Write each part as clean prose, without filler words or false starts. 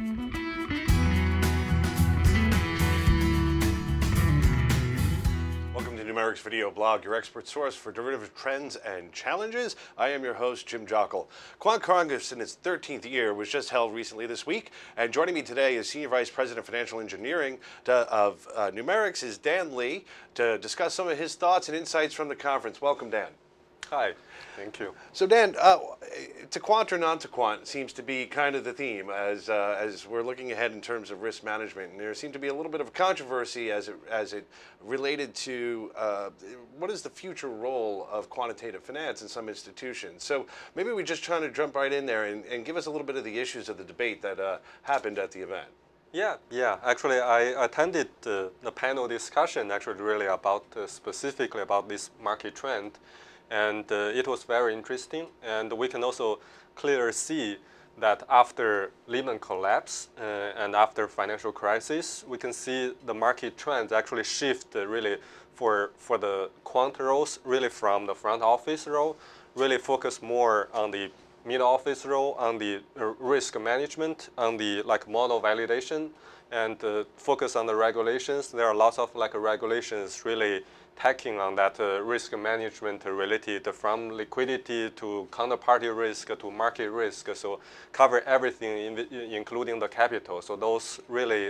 Welcome to Numerics Video Blog, your expert source for derivative trends and challenges. I am your host, Jim Jockel. Quant Congress, in its 13th year, was just held recently this week, and joining me today is Senior Vice President of Financial Engineering of Numerics is Dan Lee to discuss some of his thoughts and insights from the conference. Welcome, Dan. Hi, thank you. So Dan, to quant or non to quant seems to be kind of the theme as we're looking ahead in terms of risk management. And there seemed to be a little bit of a controversy as it related to what is the future role of quantitative finance in some institutions. So maybe we just try to jump right in there and give us a little bit of the issues of the debate that happened at the event. Yeah. Actually, I attended the panel discussion actually really about specifically about this market trend. And it was very interesting, and we can also clearly see that after Lehman collapse and after financial crisis, we can see the market trends actually shift really for the quant roles, really from the front office role, really focus more on the mid office role, on the risk management, on the model validation, and focus on the regulations. There are lots of regulations really tacking on that risk management related from liquidity to counterparty risk to market risk. So cover everything, including the capital. So those really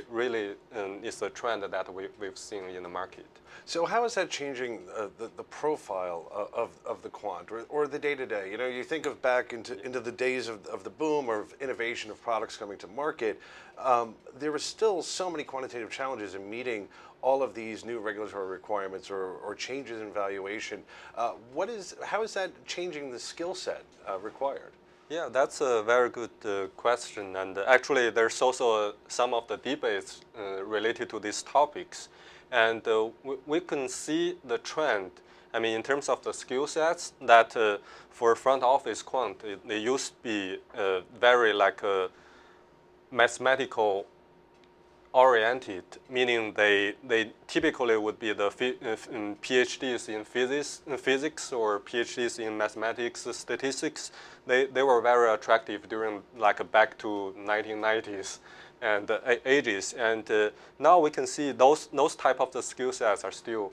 is a trend that we've seen in the market. So how is that changing the profile of the quant or the day-to-day? You know, you think of back into the days of the boom or of innovation of products coming to market, there were still so many quantitative challenges in meeting all of these new regulatory requirements or changes in valuation. How is that changing the skill set required? Yeah, that's a very good question. And actually, there's also some of the debates related to these topics. And we can see the trend, I mean, in terms of the skill sets, that for front office quant, they used to be very mathematical oriented, meaning they typically would be the PhDs in physics or PhDs in mathematics, statistics. They were very attractive during back to 1990s and ages. And now we can see those type of the skill sets are still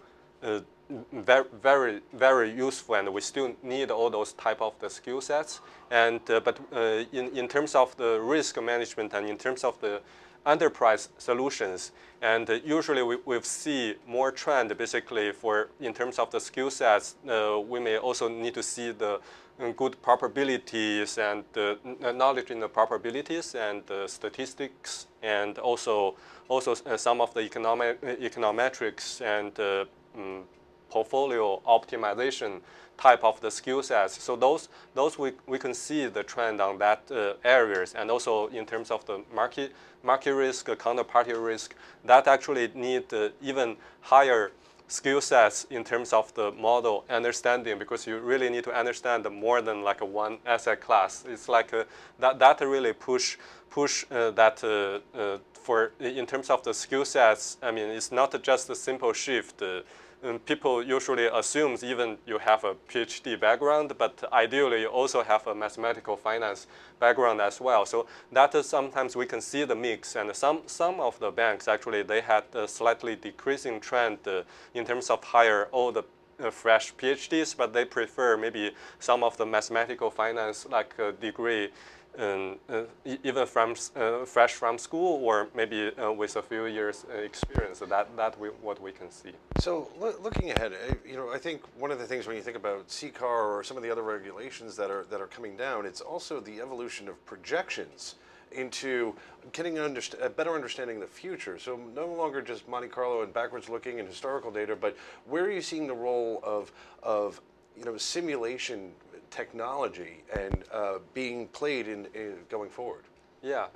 very useful, and we still need all those type of the skill sets. And but in terms of the risk management and in terms of the enterprise solutions, and usually we see more trend basically in terms of the skill sets. We may also need to see the good probabilities and knowledge in the probabilities and statistics, and also some of the econometrics and portfolio optimization type of the skill sets. So those we can see the trend on that areas, and also in terms of the market risk, counterparty risk, that actually need even higher skill sets in terms of the model understanding, because you really need to understand more than one asset class. It's that really push that for in terms of the skill sets. I mean, it's not just a simple shift. People usually assume even you have a PhD background, but ideally you also have a mathematical finance background as well. So that is sometimes we can see the mix, and some of the banks actually they had a slightly decreasing trend in terms of hire all the fresh PhDs, but they prefer maybe some of the mathematical finance degree. Even from fresh from school, or maybe with a few years experience. So what we can see. So looking ahead, I think one of the things when you think about CCAR or some of the other regulations that are coming down, it's also the evolution of projections into getting a better understanding of the future. So no longer just Monte Carlo and backwards looking and historical data, but where are you seeing the role of simulation technology and being played in going forward? Yeah,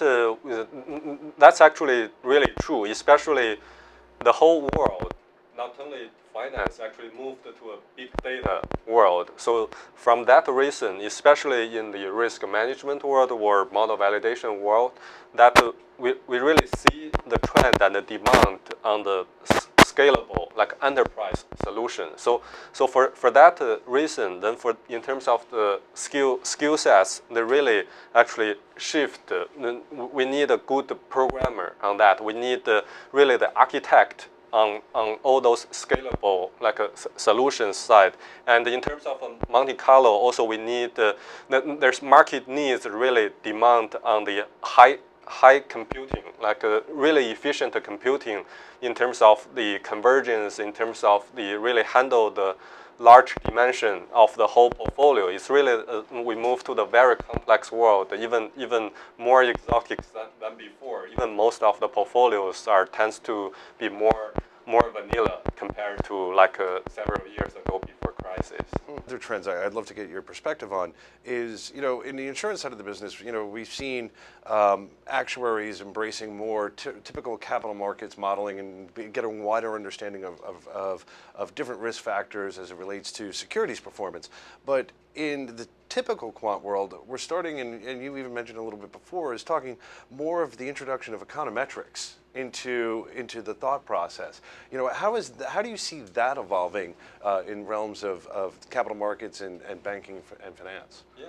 that's actually really true. Especially the whole world, not only finance, actually moved to a big data world. So from that reason, especially in the risk management world or model validation world, that we really see the trend and the demand on the scalable, like enterprise solution. So for that reason, then in terms of the skill sets, they really actually shift. We need a good programmer on that. We need really the architect on all those scalable like solutions side. And in terms of Monte Carlo, also we need there's market needs really demand on the high computing, like really efficient computing in terms of the convergence, in terms of the really handle the large dimension of the whole portfolio. It's really, we move to the very complex world, even more exotic than before. Even most of the portfolios tends to be more vanilla compared to like several years ago before crisis. Other trends I'd love to get your perspective on is, in the insurance side of the business, we've seen actuaries embracing more typical capital markets modeling and getting a wider understanding of different risk factors as it relates to securities performance. But in the typical quant world, we're starting, and you even mentioned a little bit before, is talking more of the introduction of econometrics into the thought process. How do you see that evolving in realms of capital markets and banking and finance? Yeah,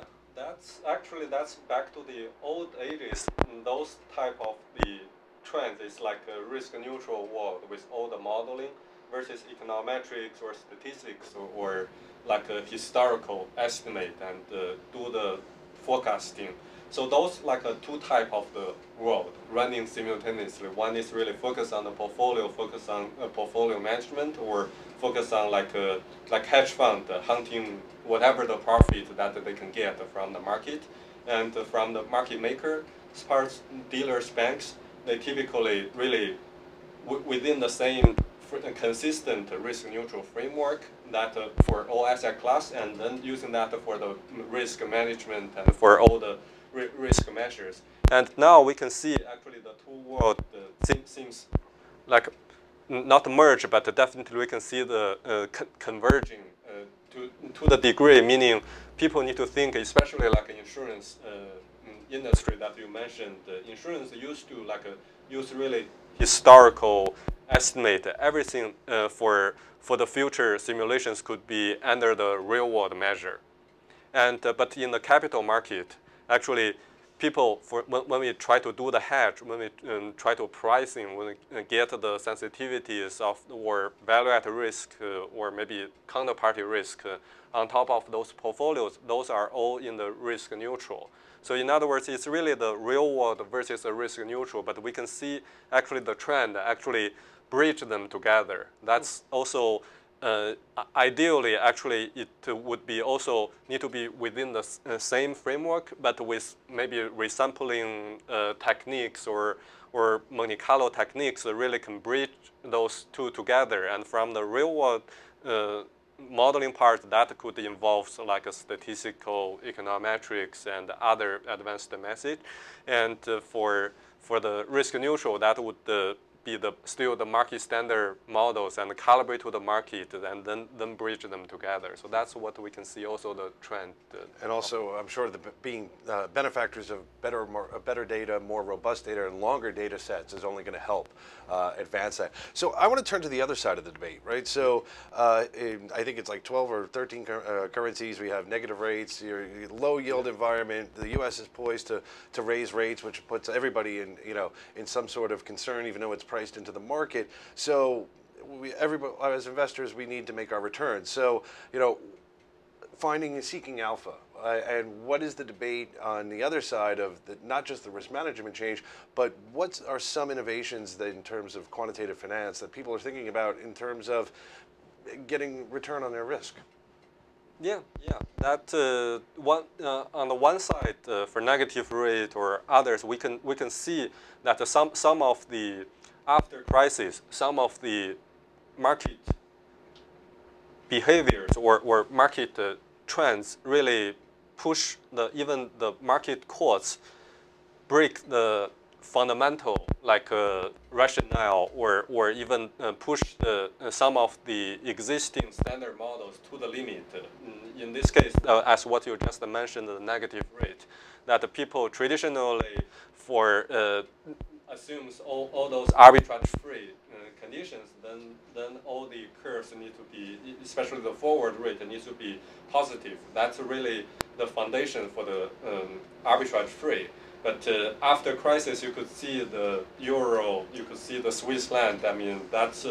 that's back to the old ages. Those type of the trends is like a risk neutral world with all the modeling versus econometrics or statistics or like a historical estimate and do the forecasting. So those like two type of the world running simultaneously. One is really focused on the portfolio, focus on portfolio management, or focus on like hedge fund hunting whatever the profit that they can get from the market. And from the market maker, parts, dealers, banks, they typically really within the same consistent risk neutral framework that for all asset class, and then using that for the risk management and for all the risk measures. And now we can see actually the two world seems like not merge, but definitely we can see the converging to the degree, meaning people need to think, especially like insurance industry that you mentioned. Insurance used to use really historical estimate. Everything for the future simulations could be under the real world measure. And but in the capital market, actually, people when we try to do the hedge, when we try to pricing, when we get the sensitivities of or value at risk or maybe counterparty risk on top of those portfolios, those are all in the risk neutral. So in other words, it's really the real world versus the risk neutral, but we can see actually the trend actually bridge them together. That's also ideally, actually, it would be also need to be within the same framework, but with maybe resampling techniques or Monte Carlo techniques that really can bridge those two together. And from the real world modeling part, that could involve like a statistical econometrics and other advanced methods. And for the risk neutral, that would be still the market standard models and calibrate to the market and then bridge them together. So that's what we can see also the trend. And also, I'm sure being benefactors of better data, more robust data, and longer data sets is only going to help advance that. So I want to turn to the other side of the debate, right? So I think it's like 12 or 13 currencies. We have negative rates, your low yield environment. The U.S. is poised to raise rates, which puts everybody in some sort of concern, even though it's priced into the market. So everybody, as investors, we need to make our returns. So finding and seeking alpha, and what is the debate on the other side of not just the risk management change, but what are some innovations that in terms of quantitative finance that people are thinking about in terms of getting return on their risk? Yeah. That on the one side, for negative rate or others, we can see that some of the after crisis, some of the market behaviors or market trends really push even the market courts break the fundamental rationale or even push some of the existing standard models to the limit. In this case, as what you just mentioned, the negative rate, that the people traditionally for assumes all those arbitrage-free conditions, then all the curves need to be, especially the forward rate, needs to be positive. That's really the foundation for the arbitrage-free. But after crisis, you could see the euro, you could see the Swiss franc. I mean, that's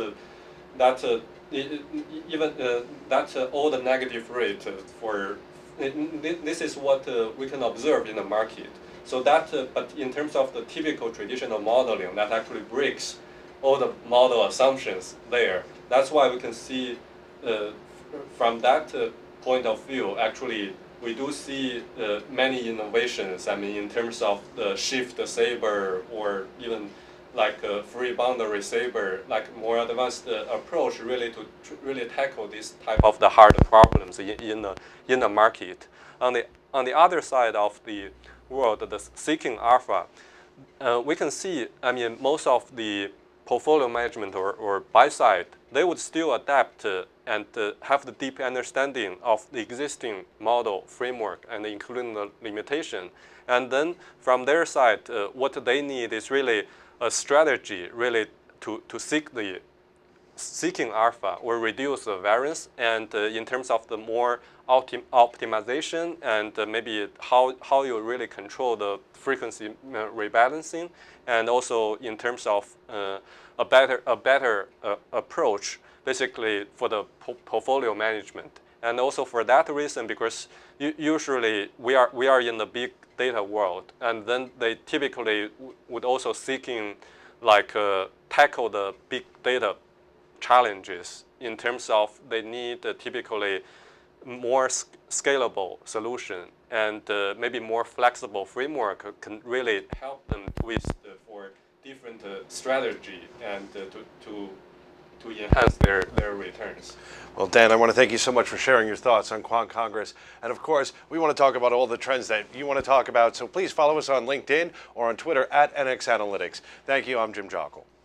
even that's all the negative rate for. This is what we can observe in the market. So that, but in terms of the typical traditional modeling, that actually breaks all the model assumptions there. That's why we can see from that point of view, actually, we do see many innovations. I mean, in terms of the shift saber or even like a free boundary saber, like more advanced approach, really to really tackle this type of the hard problems in the market. On the other side of the world, the seeking alpha, we can see, I mean, most of the portfolio management or buy side, they would still adapt and have the deep understanding of the existing model framework and including the limitation. And then from their side, what they need is really a strategy really to seek the seeking alpha or reduce the variance, and in terms of the more optimization and maybe how you really control the frequency rebalancing, and also in terms of a better approach basically for the portfolio management. And also for that reason, because usually we are in the big data world, and then they typically would also seeking like tackle the big data challenges in terms of they need typically more scalable solution, and maybe more flexible framework can really help them twist for different strategy and to enhance their returns. Well, Dan, I want to thank you so much for sharing your thoughts on Quant Congress. And of course, we want to talk about all the trends that you want to talk about. So please follow us on LinkedIn or on Twitter at NX Analytics. Thank you. I'm Jim Jockle.